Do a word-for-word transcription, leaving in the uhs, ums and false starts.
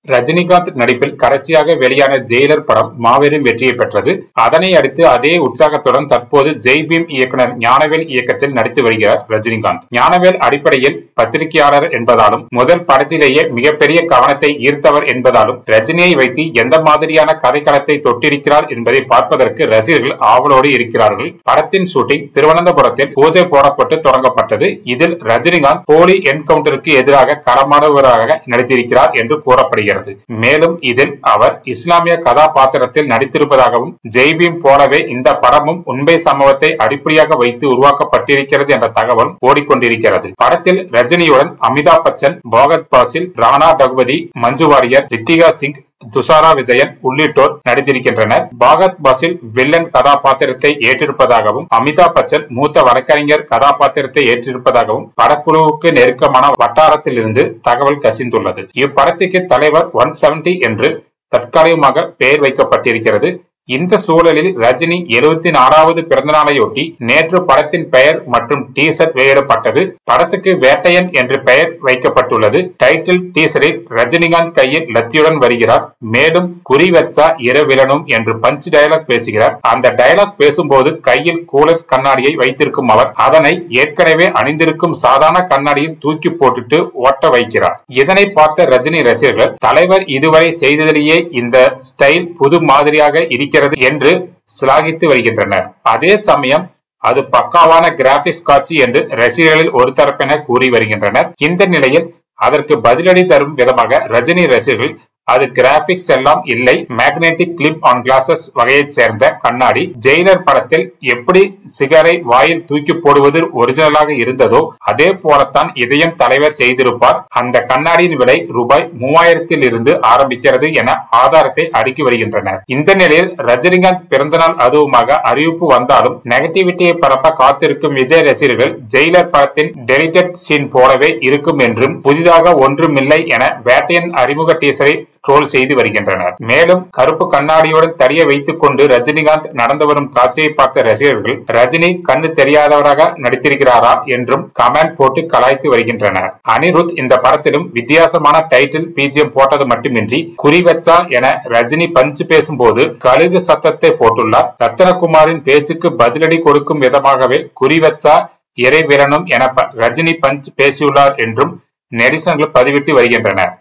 ரஜினிகாந்த் நடிப்பில் கடைசியாக வெளியான ஜெயிலர் படம் மாபெரும் வெற்றியை பெற்றது. அதனை அடுத்து அதே உற்சாகத்துடன் தற்போது ஜெய்பீம் இயக்குனர் ஞானவேல் இயக்கத்தில் நடித்து வருகிறார் ரஜினிகாந்த். ஞானவேல் அடிப்படையில் பத்திரிகையாளர் என்பதாலும் முதல் படத்திலேயே மிகப்பெரிய கவனத்தை ஈர்த்தவர் என்பதாலும் ரஜினியை வைத்து எந்த மாதிரியான கதைக்களத்தை தொட்டிருக்கிறார் என்பதை பார்ப்பதற்கு ரசிகர்கள் ஆவலோடு இருக்கிறார்கள். படத்தின் ஷூட்டிங் திருவனந்தபுரத்தில் பூஜை போடப்பட்டு தொடங்கப்பட்டது. இதில் ரஜினிகாந்த் போலி என்கவுண்டருக்கு எதிராக களமாடுவராக நடித்திருக்கிறார் என்று கூறப்படுகிறது. மேலும் இதில் அவர் இஸ்லாமிய கதாபாத்திரத்தில் நடித்திருப்பதாகவும் ஜெய்பீம் போலவே இந்த படமும் உண்மை சம்பவத்தை அடிப்படையாக வைத்து உருவாக்கப்பட்டிருக்கிறது என்ற தகவல் ஓடிக்கொண்டிருக்கிறது. படத்தில் ரஜினியுடன் அமிதாப் பச்சன், போகத் பாசில், ராணா டகுபதி, மஞ்சு வாரியர், ரித்திகா சிங், துஷாரா விஜயன் உள்ளிட்டோர் நடித்திருக்கின்றனர். பாகத் பாசில் வில்லன் கதாபாத்திரத்தை ஏற்றிருப்பதாகவும் அமிதாப் பச்சன் மூத்த வழக்கறிஞர் கதாபாத்திரத்தை ஏற்றிருப்பதாகவும் படக்குழுவுக்கு நெருக்கமான வட்டாரத்தில் இருந்து தகவல் கசிந்துள்ளது. இப்படத்துக்கு தலைவர் ஒன் செவன்டி என்று தற்காலிகமாக பெயர் வைக்கப்பட்டிருக்கிறது. இந்த சூழலில் ரஜினி எழுபத்தி நாலாவது பிறந்த நாளையொட்டி நேற்று படத்தின் பெயர் மற்றும் டீசர் வெளியிடப்பட்டது. படத்துக்கு வேட்டையன் என்று பெயர் வைக்கப்பட்டுள்ளது. டைட்டில் டீசரில் ரஜினிகாந்த் கையில் லத்தியுடன் வருகிறார். மேலும் குறி வச்சா இரவிலனும் என்று பஞ்ச் டயலாக் பேசுகிறார். அந்த டயலாக் பேசும்போது கையில் கூலர்ஸ் கண்ணாடியை வைத்திருக்கும் அவர் அதனை ஏற்கனவே அணிந்திருக்கும் சாதாரண கண்ணாடியில் தூக்கி போட்டுட்டு ஓட்ட வைக்கிறார். இதனை பார்த்த ரஜினி ரசிகர்கள் தலைவர் இதுவரை செய்ததிலேயே இந்த ஸ்டைல் புது மாதிரியாக இருக்கிறது என்று சிலாகித்து வருகின்றனர். அதே சமயம் அது பக்காவான கிராபிக்ஸ் காட்சி என்று ரசிகர்களில் ஒரு தரப்பினர் கூறி வருகின்றனர். இந்த நிலையில் அதற்கு பதிலடி தரும் விதமாக ரஜினி ரசிகர்கள் அது கிராபிக்ஸ் எல்லாம் இல்லை, மேக்னெட்டிக் கிளிப் ஆன் கிளாசஸ் வகையை சேர்ந்த கண்ணாடி. ஜெயிலர் படத்தில் எப்படி சிகரை வாயில் தூக்கி போடுவது ஒரிஜினலாக இருந்ததோ அதே போலத்தான் இதையும் தலைவர் செய்திருப்பார். அந்த கண்ணாடியின் விலை ரூபாய் மூவாயிரத்தில் இருந்து ஆரம்பிக்கிறது என ஆதாரத்தை அடுக்கி வருகின்றனர். இந்த நிலையில் ரஜினிகாந்த் பிறந்தநாள் அதுவுமாக அறிவிப்பு வந்தாலும் நெகட்டிவிட்டியை பரப்ப காத்திருக்கும் விஜய் ரசிகர்கள் ஜெயிலர் படத்தின் டெலிட்டட் சீன் போலவே இருக்கும் என்றும் புதிதாக ஒன்றுமில்லை என வேட்டையன் அறிமுக டீசரை ட்ரோல் செய்து வருகின்றனர். மேலும் கருப்பு கண்ணாடியுடன் தடிய வைத்துக் கொண்டு ரஜினிகாந்த் நடந்து வரும் காட்சியை பார்த்த ரசிகர்கள் ரஜினி கண்ணு தெரியாதவராக நடித்திருக்கிறாரா என்றும் கமெண்ட் போட்டு கலாய்த்து வருகின்றனர். அனிருத் இந்த படத்திலும் வித்தியாசமான டைட்டில் பிஜிஎம் போட்டது மட்டுமின்றி குறி வச்சா என ரஜினி பஞ்சு பேசும்போது கழுகு சத்தத்தை போட்டுள்ளார். ரத்தனகுமாரின் பேச்சுக்கு பதிலடி கொடுக்கும் விதமாகவே குறி வச்சா இறை விரணும் என ரஜினி பஞ்ச் பேசியுள்ளார் என்றும் நெரிசல்கள் பதிவிட்டு வருகின்றனர்.